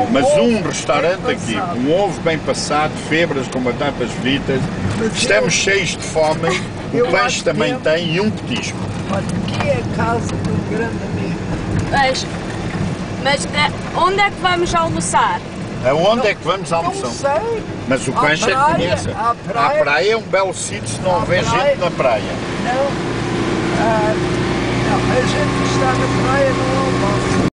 Mas um restaurante aqui, um ovo bem passado, febras com batatas fritas, estamos cheios de fome, o peixe também tem e um petisco. Aqui é a casa de um grande amigo. Mas onde é que vamos almoçar? Aonde é que vamos almoçar? Não sei. Mas o peixe é que conhece. À praia. A praia é um belo sítio se não houver gente na praia. Não, não, a gente está na praia, não almoça.